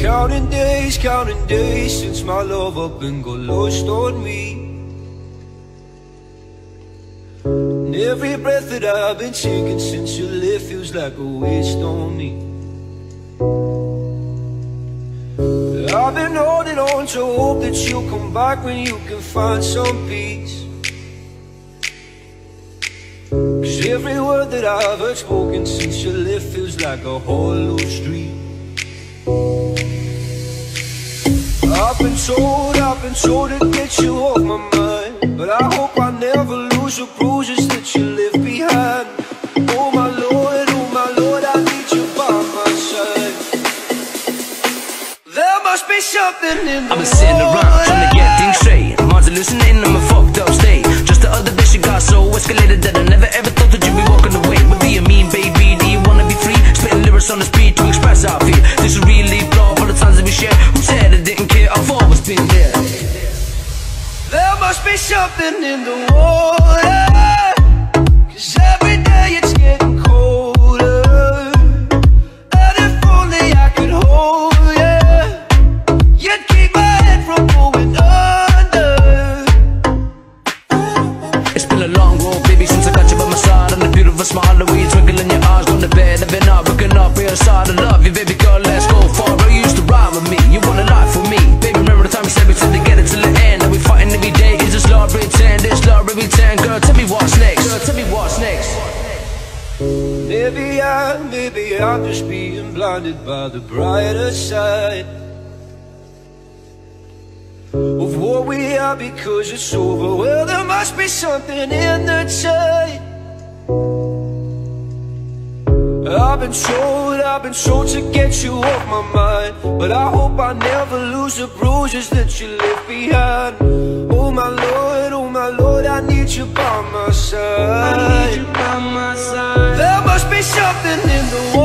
Counting days since my love up and got lost on me. And every breath that I've been taking since you left feels like a waste on me. I've been holding on to hope that you'll come back when you can find some peace. Cause every word that I've heard spoken since you left feels like a hollow street. I've been told to get you off my mind, but I hope I never lose the bruises that you left behind. Oh my Lord, I need you by my side. There must be something in the I've been sitting around trying to get things straight. Minds are loosening, I'm a fucked up state. Just the other day she got so escalated that I never ever thought that you'd be walking away. But be a mean baby, do you wanna be free? Spitting lyrics on the speed to express how I feel. This is really blow for the times that we share. Who said I didn't care? I've always been there. There must be something in the water, cause every day it's getting colder. And if only I could hold you, you'd keep my head from going under. It's been a long road, baby, since I got you by my side. And a beautiful smile, the way you twinkle in your eyes. Going to bed, I've been out, waking up real side. I love you, baby girl, let's go far. You used to ride with me, you want a life for me. Baby, remember the time you said we said to get it till the end. And we fighting every day, is this love pretend? This love pretend? Girl, tell me what's next. Girl, tell me what's next. Maybe I'm just being blinded by the brighter side of what we are because it's over. Well, there must be something in the tide. I've been told to get you off my mind, but I hope I never lose the bruises that you left behind. Oh my Lord, I need you by my side. I need you by my side. There must be something in the water.